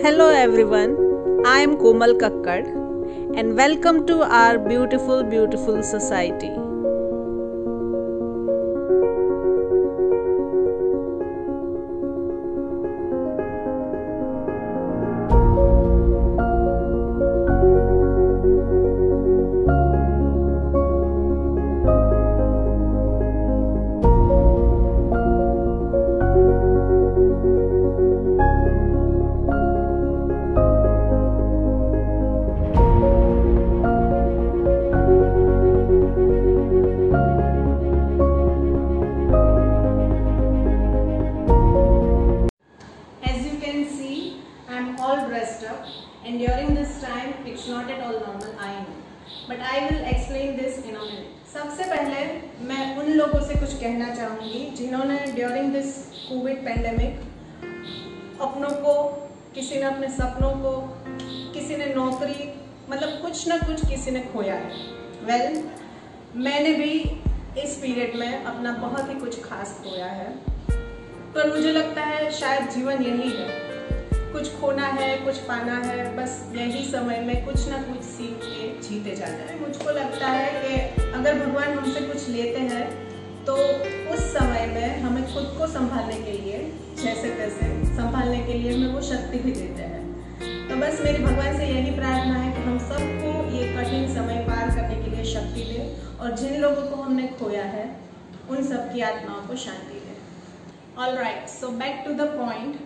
Hello everyone, I am Komal Kakkad and welcome to our beautiful society. And during this time it's not at all normal, I know, but I will explain this in a minute. सबसे पहले मैं उन लोगों से कुछ कहना चाहूँगी जिन्होंने during this कोविड पैंडेमिक अपनों को, किसी ने अपने सपनों को, किसी ने नौकरी, मतलब कुछ ना कुछ किसी ने खोया है। मैंने भी इस पीरियड में अपना बहुत ही कुछ खास खोया है, पर मुझे लगता है शायद जीवन यही है, कुछ खोना है, कुछ पाना है, बस यही समय में कुछ ना कुछ सीख के जीते जाना है। मुझको लगता है कि अगर भगवान हमसे कुछ लेते हैं तो उस समय में हमें खुद को संभालने के लिए, जैसे तैसे संभालने के लिए हमें वो शक्ति भी देते हैं। तो बस मेरी भगवान से यही प्रार्थना है कि हम सबको ये कठिन समय पार करने के लिए शक्ति दे, और जिन लोगों को हमने खोया है उन सब की आत्माओं को शांति दे। All right, so back to the point.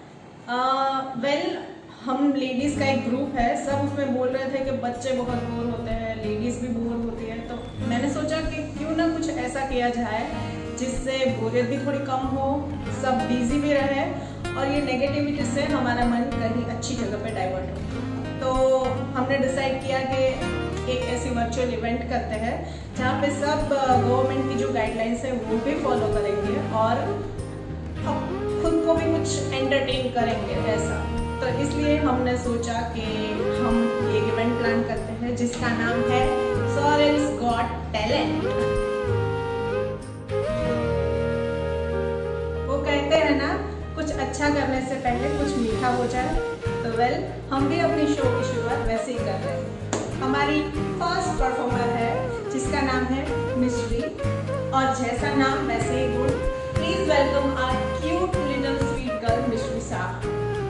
हम लेडीज़ का एक ग्रुप है, सब उसमें बोल रहे थे कि बच्चे बहुत बोर होते हैं, लेडीज़ भी बोर होती है, तो मैंने सोचा कि क्यों ना कुछ ऐसा किया जाए जिससे बोरियत भी थोड़ी कम हो, सब बिजी भी रहे और ये नेगेटिविटी से हमारा मन कहीं अच्छी जगह पे डाइवर्ट हो। तो हमने डिसाइड किया कि एक ऐसी वर्चुअल इवेंट करते हैं जहाँ पे सब गवर्नमेंट की जो गाइडलाइंस है वो भी फॉलो करेंगे और खुद को भी कुछ एंटरटेन करेंगे ऐसा। तो इसलिए हमने सोचा कि हम एक इवेंट प्लान करते हैं जिसका नाम है Sorrel's Got Talent। वो कहते हैं ना, कुछ अच्छा करने से पहले कुछ मीठा हो जाए, तो हम भी अपनी शो की शुरुआत वैसे ही कर रहे हैं। हमारी फर्स्ट परफॉर्मर है जिसका नाम है मिश्री, और जैसा नाम वैसे ही गुण। Please welcome our cute little sweet girl Mishri साहब।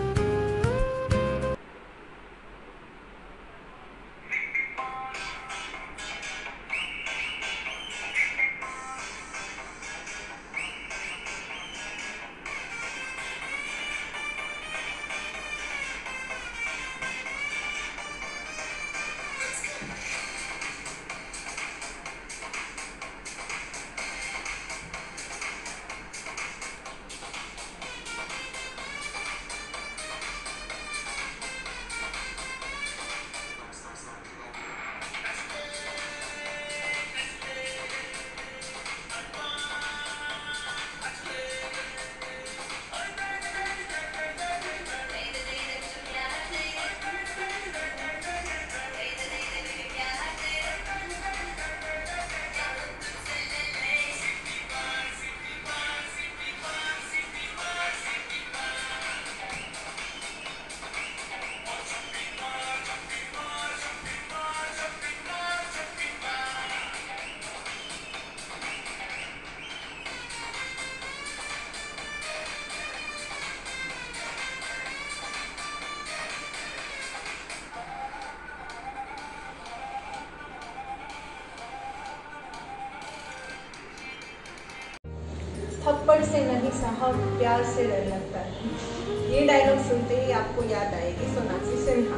थप्पड़ से नहीं साहब, प्यार से डर लगता है। ये डायलॉग सुनते ही आपको याद आएगी सोनाक्षी सिन्हा।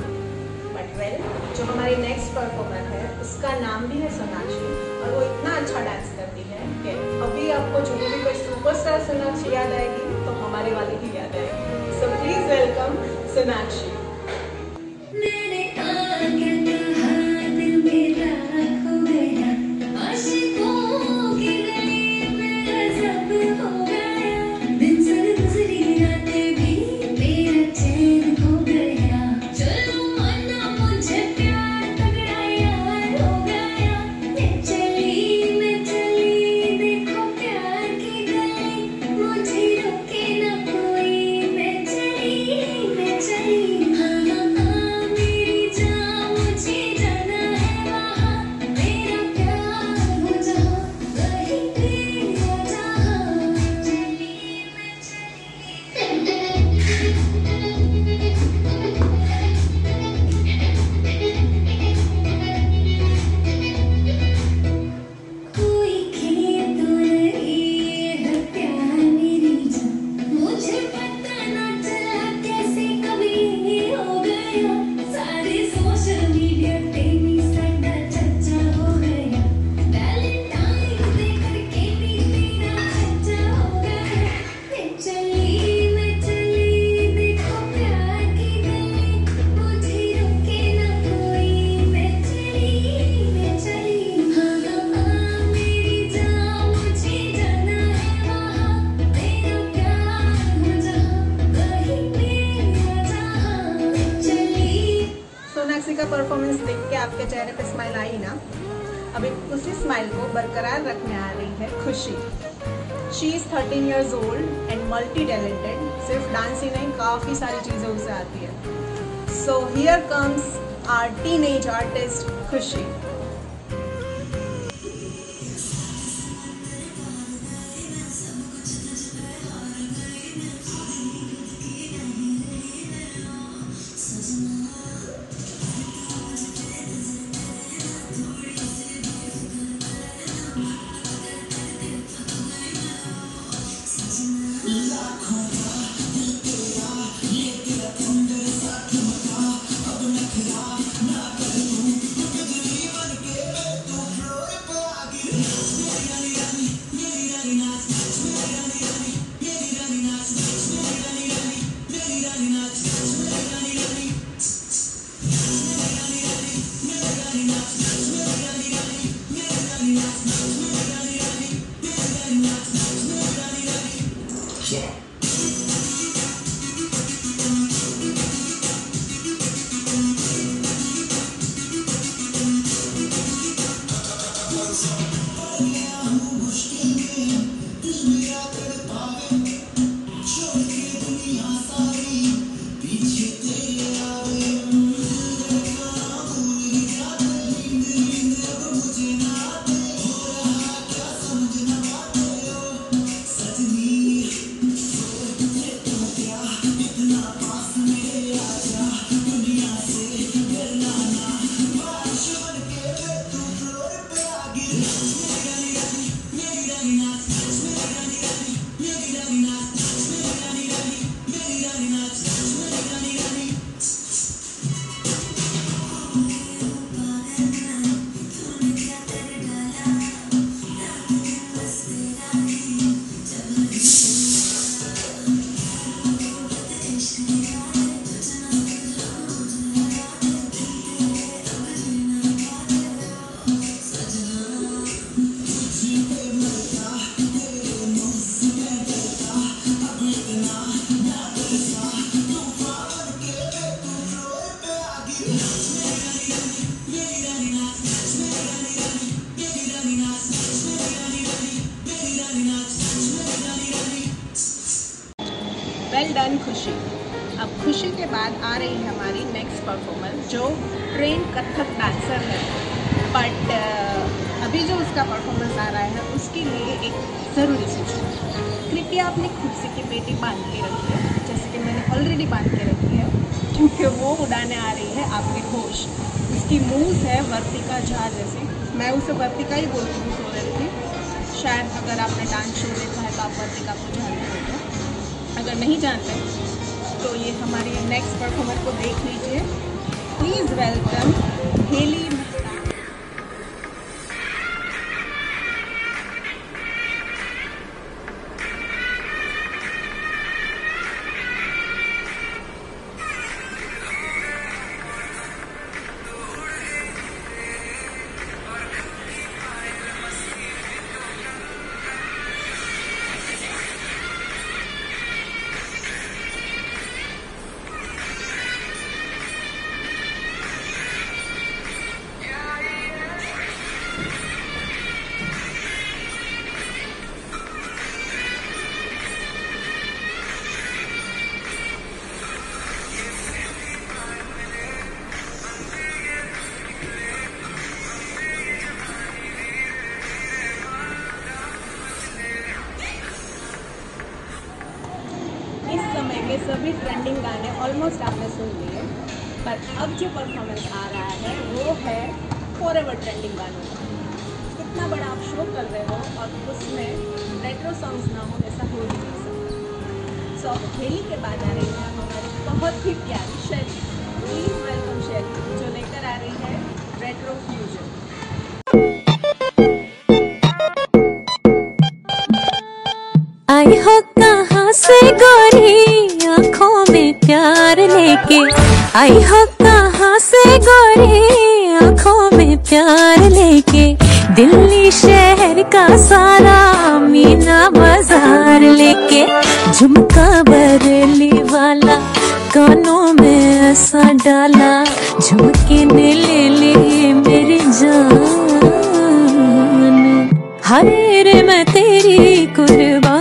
बट जो हमारी नेक्स्ट परफॉर्मर है उसका नाम भी है सोनाक्षी, और वो इतना अच्छा डांस करती है कि अभी आपको जो भी कोई सुपरस्टार सोनाक्षी याद आएगी तो हमारे वाली ही याद आएगी। So please welcome Sonakshi. मुझे रोके ना कोई। परफॉर्मेंस देख के आपके चेहरे पे स्माइल आई ना, अभी उसी स्माइल को बरकरार रखने आ रही है Khushi. She is 13 years old and multi talented. सिर्फ डांस ही नहीं, काफ़ी सारी चीज़ें उसे आती है। So here comes our teenage artist Khushi. Well done Khushi. अब खुशी के बाद आ रही है हमारी नेक्स्ट परफॉर्मर, जो ट्रेन कथक डांसर है, बट अभी जो उसका परफॉर्मेंस आ रहा है उसके लिए एक ज़रूरी सूचना। कृपया अपनी खुशी की पेटी बांध के रखिए, जैसे कि मैंने ऑलरेडी बांध के रखी है, क्योंकि वो उड़ाने आ रही है आपके होश। उसकी मूव्स है वर्तिका झा जैसी। मैं उसे वर्तिका ही बोलती हूँ सो रही थी। शायद अगर आपने डांस शो देखा है तो आप वर्तिका को जानते हो। अगर नहीं जानते तो ये हमारी नेक्स्ट परफॉर्मर को देख लीजिए। Please welcome Hailey. के सभी ट्रेंडिंग गाने ऑलमोस्ट आपने सुन लिए, पर अब जो परफॉर्मेंस आ रहा है वो है फॉरएवर ट्रेंडिंग गानों का। कितना बड़ा आप शो कर रहे हो और उसमें रेट्रो सॉन्ग्स ना हो, ऐसा हो ही नहीं सकता। सो हेली के बाद आ रही है हमारी बहुत ही प्यारी शैली। प्लीज़ वेलकम शैली, जो लेकर आ रही है रेट्रो फ्यूजन। आई हो कहाँ से गोरी आँखों में प्यार लेके, आई हो कहाँ से गोरी आँखों में प्यार लेके, दिल्ली शहर का सारा मीना बाजार लेके, झुमका बरेली वाला कानों में ऐसा डाला, झुमके ने ले लिए मेरी जान। हाय रे मैं तेरी कुर्बान।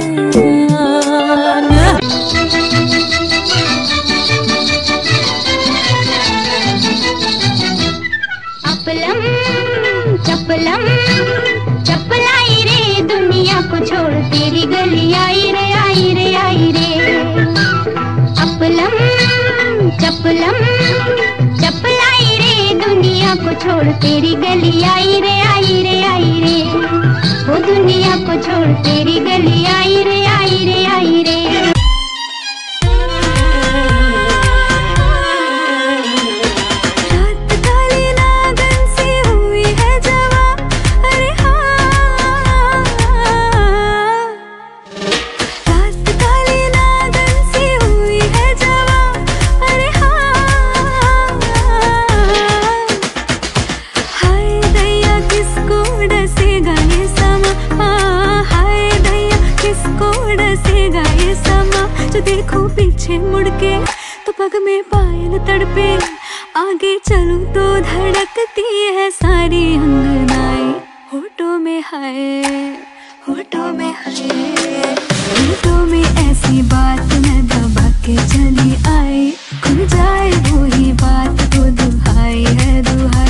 अपलम चपलम चपलाई रे, दुनिया को छोड़ तेरी गली आई रे आई रे आई रे। अपलम चपलम चपलाई रे, दुनिया को छोड़ तेरी गली आई रे आई रे आई रे। वो दुनिया को छोड़ तेरी गली आई रे आई रे आई रे। देखो पीछे मुड़ के तो पग में पायल तड़पे, आगे चलूं तो धड़कती है सारी अंगनाएं। होठों में हाय, होठों में हाय, होठों में ऐसी बात मैं दबा के चली आई। खुल जाए वो ही बात तो दुहाई है दुहाई।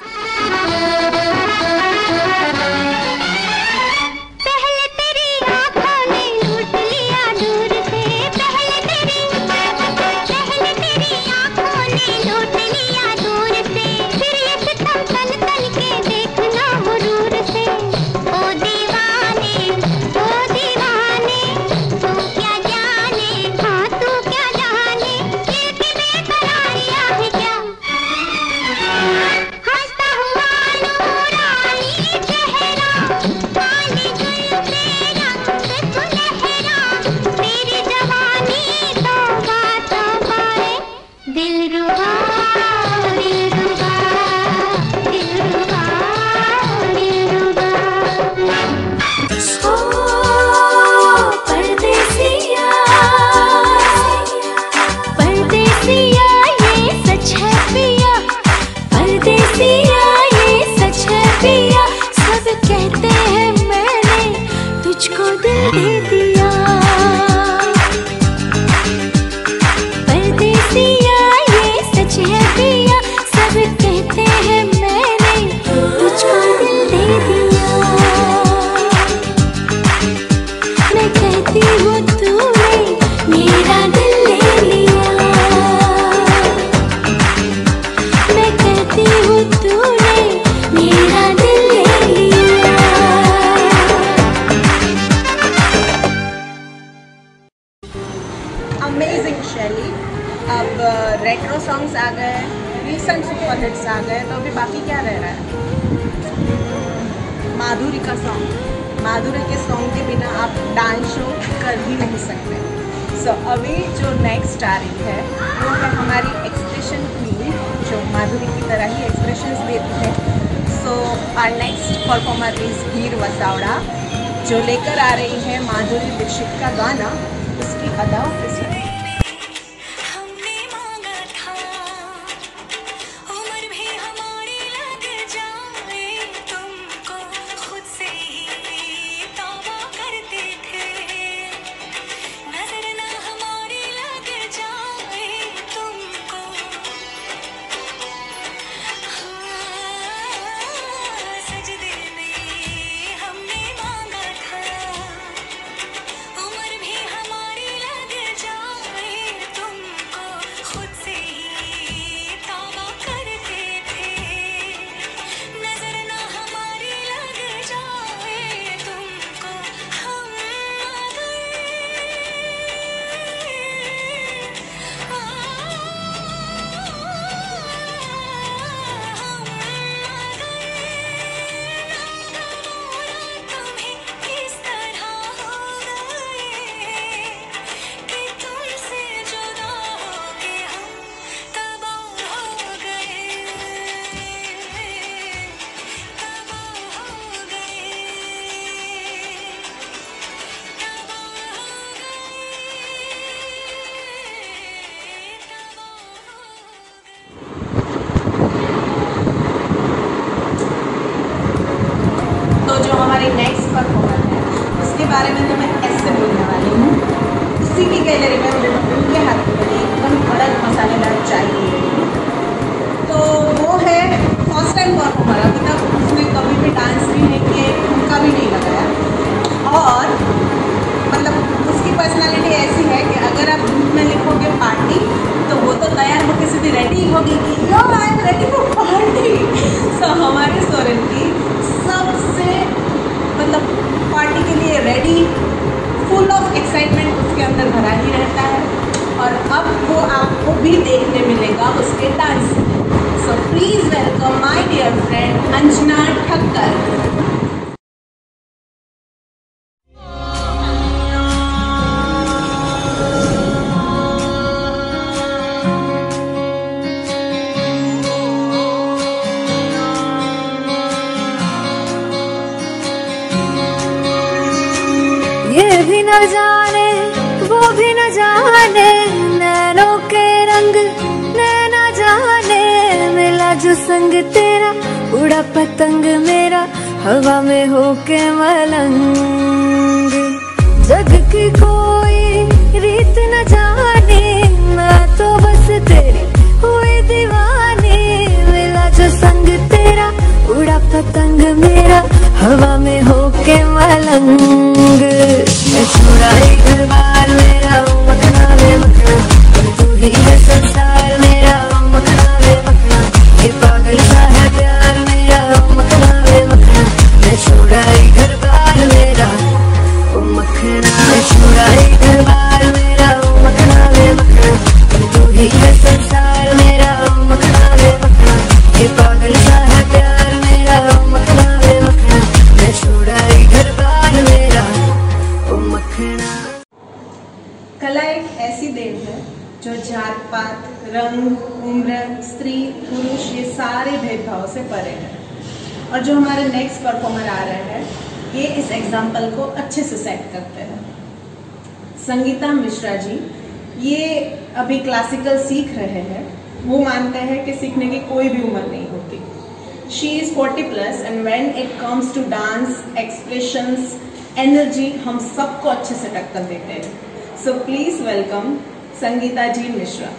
अमेजिंग शैली। अब रेट्रो सॉन्ग्स आ गए, रीसेंट सुपर हिट्स आ गए, तो अभी बाकी क्या रह रहा है? माधुरी का सॉन्ग। माधुरी के सॉन्ग के बिना आप डांस शो कर ही नहीं सकते। सो अभी जो नेक्स्ट आ रही है वो है हमारी एक्सप्रेशन क्वीन, जो माधुरी की तरह ही एक्सप्रेशंस देती है। So our next performer is Heer Vasavada, जो लेकर आ रही है माधुरी दीक्षित का गाना उसकी अदाओं के साथ। थोड़ी रेडी होगी कि yo I am ready for party. So हमारे सोरेन की सबसे मतलब पार्टी के लिए रेडी, फुल ऑफ एक्साइटमेंट उसके अंदर भरा ही रहता है। और अब वो आपको भी देखने मिलेगा उसके dance. So please welcome my dear friend Anjana Thakkar. ये भी न जाने वो भी न जाने, नैनों के रंग नैना जाने, मिला जो संग तेरा उड़ा पतंग मेरा हवा में होके मलंग। जग की कोई रीत न जाने, मैं तो बस तेरी हुई दीवानी, मिला जो संग तेरा उड़ा पतंग मेरा हवा में होके मलंग। मैं छोड़ा ही घर बार मेरा मखना वे मखना, तू ही है संसार मेरा मखना वे मखना, ये पागल सा है प्यार मेरा मखना वे मखना। मैं छोड़ा ही घर बार मेरा मखना, मैं छोड़ा ही घर बार मेरा मखना वे मखना, तू ही है संसार मेरा मखना वे मखना, ये पागल सा है प्यार मेरा मखना वे मखना। मैं छोड़ा ही घर बार मेरा मखना। कला एक ऐसी देन है जो जात पात, रंग, उम्र, स्त्री, पुरुष ये सारे भेदभाव से परे है। और जो हमारे नेक्स्ट परफॉर्मर आ रहे हैं ये इस एग्जाम्पल को अच्छे से सेट करते हैं। संगीता मिश्रा जी ये अभी क्लासिकल सीख रहे हैं। वो मानते हैं कि सीखने की कोई भी उम्र नहीं होती। She is 40+ and when it comes to dance, expressions, energy हम सबको अच्छे से टक्कर देते हैं। So please welcome Sangeeta ji Mishra.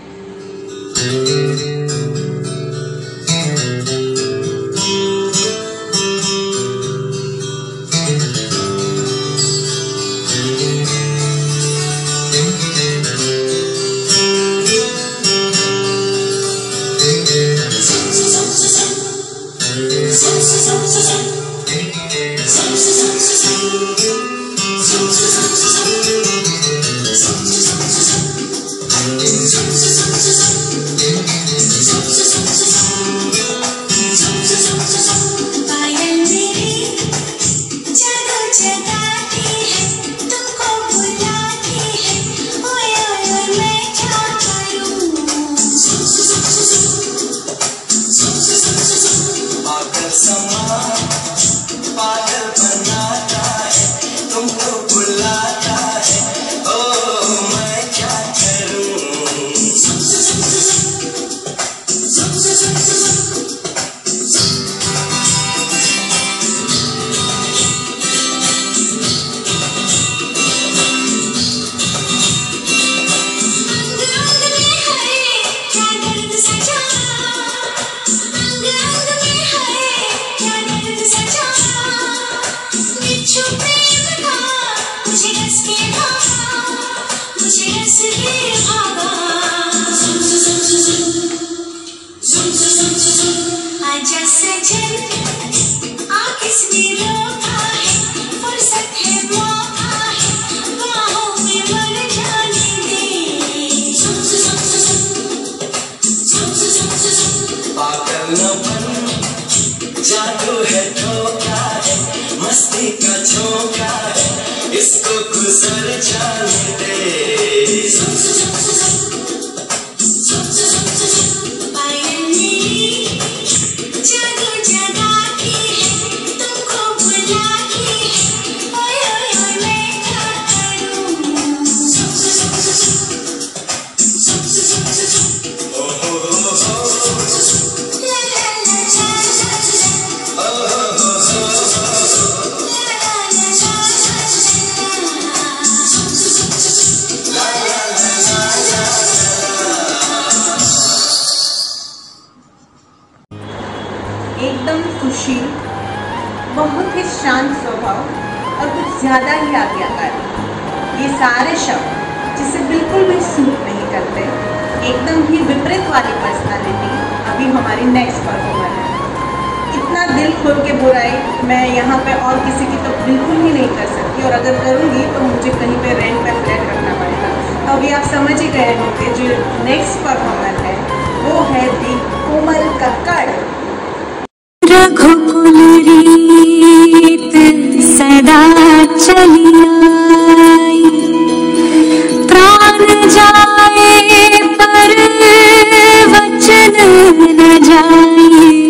जादू है धोखा है, मस्ती का झोंका है, इसको गुजर जाने दे। एकदम खुशी, बहुत ही शांत स्वभाव और कुछ ज़्यादा ही आज्ञाकारी, ये सारे शब्द जिसे बिल्कुल भी सूट नहीं करते, एकदम ही विपरीत वाली पर्सनालिटी अभी हमारी नेक्स्ट परफॉर्मर है। इतना दिल खोल के बुराई मैं यहाँ पे और किसी की तो बिल्कुल ही नहीं कर सकती, और अगर करूँगी तो मुझे कहीं पे रेंट पे फ्लैट रखना पड़ेगा। तो अभी आप समझ ही गए होंगे जो नेक्स्ट परफॉर्मर है वो है दी कोमल कक्कड़। रघुकुल रीत सदा चली आई, प्राण जाए पर वचन न जाए।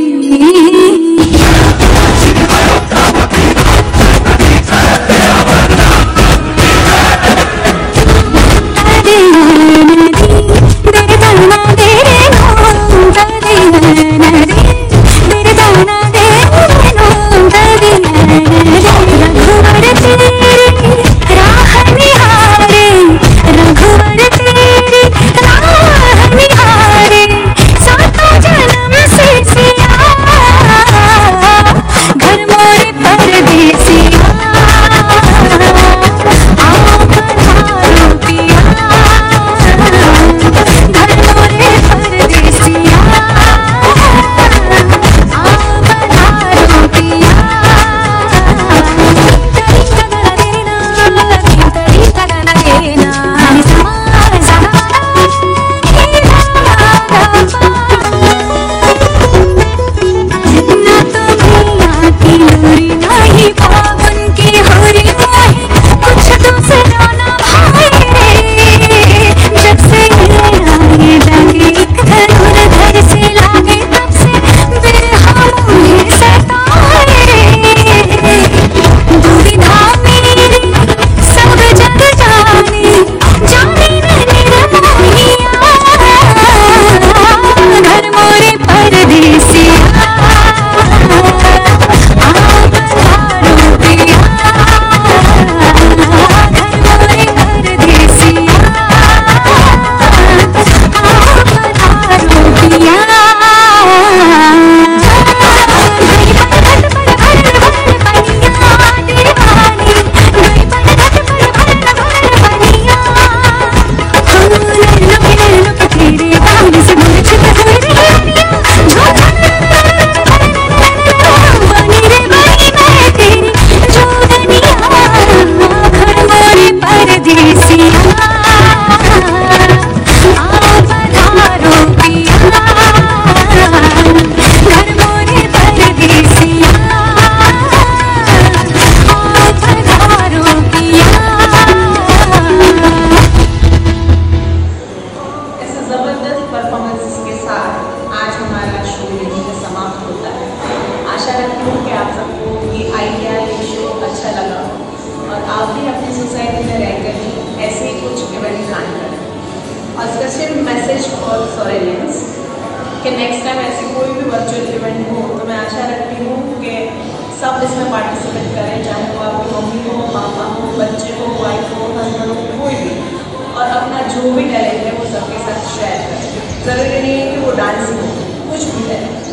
आप भी अपनी सोसाइटी में रहकर ही ऐसे ही कुछ इवेंट प्लान करें। और स्पेशल मैसेज फॉर सॉरेलियंस कि नेक्स्ट टाइम ऐसे कोई भी वर्चुअल इवेंट हो तो मैं आशा रखती हूँ कि सब इसमें पार्टिसिपेट करें, चाहे वो आपकी मम्मी हो, पापा हो, बच्चे हो, वाइफ हो, हस्बैंड हो, कोई भी, और अपना जो भी टैलेंट है वो सबके साथ शेयर करें। ज़रूरी नहीं है कि वो डांसिंग हो, कुछ भी टैलेंट।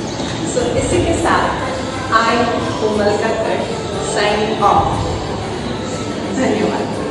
सो इसी के साथ I Komal Kakkar signing off. धन्यवाद।